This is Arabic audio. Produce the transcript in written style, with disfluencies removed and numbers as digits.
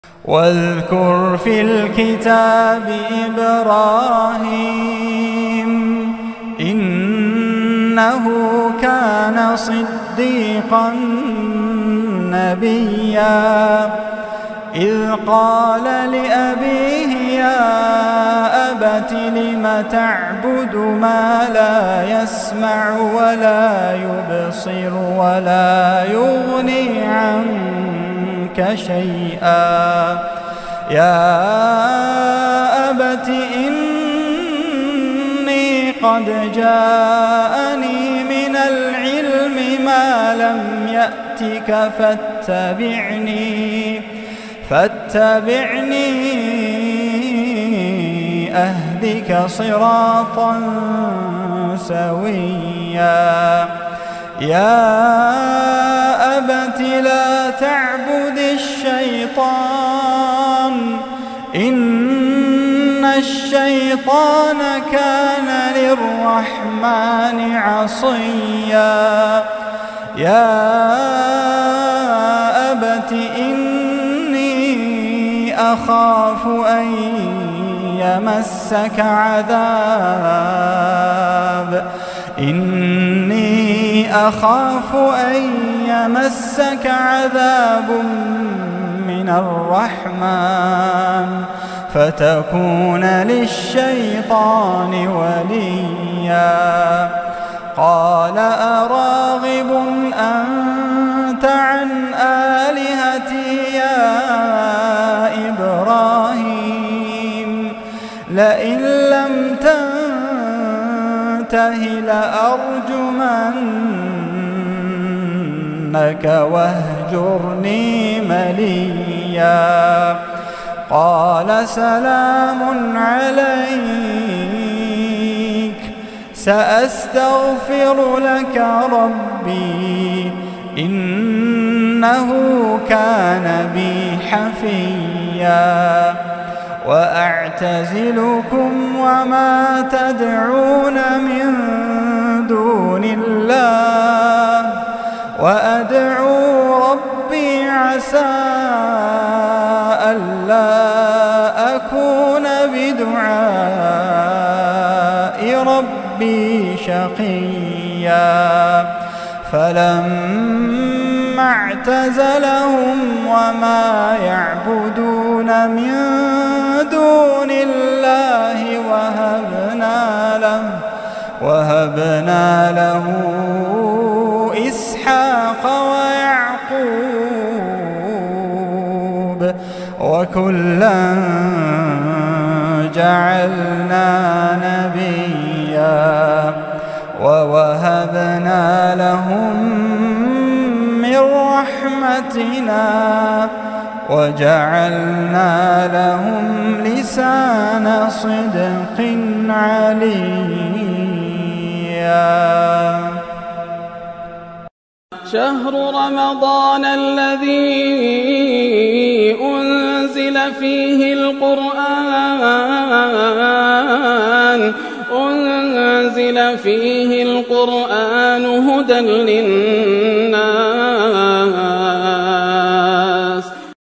واذكر في الكتاب إبراهيم إنه كان صديقا نبيا إذ قال لأبيه يا أبت لم تعبد ما لا يسمع ولا يبصر ولا يغني عنك شيئا يا أبت إني قد جاءني من العلم ما لم يأتك فاتبعني أهدك صراطا سويا يا أبت لا تعبد الشيطان إن الشيطان كان للرحمن عصيا يا أبت إني أخاف أن يمسك عذاب من الرحمن فتكون للشيطان وليا قال أراغب أنت عن آلهتي يا إبراهيم لئن لم تنته لأرجمنك واهجرني مليا قال سلام عليك سأستغفر لك ربي إنه كان بي حفيا وأعتزلكم وما تدعون من دون الله وأدعو ربي عسى ألا أكون بدعاء ربي شقيا فلما اعتزلهم وما يعبدون من دون الله وهبنا له إسحاق ويعقوب وكلا جعلنا نبيا ووهبنا لهم من رحمتنا وجعلنا لهم لسان صدق عليا شهر رمضان الذي أنزل فيه القرآن هدى للناس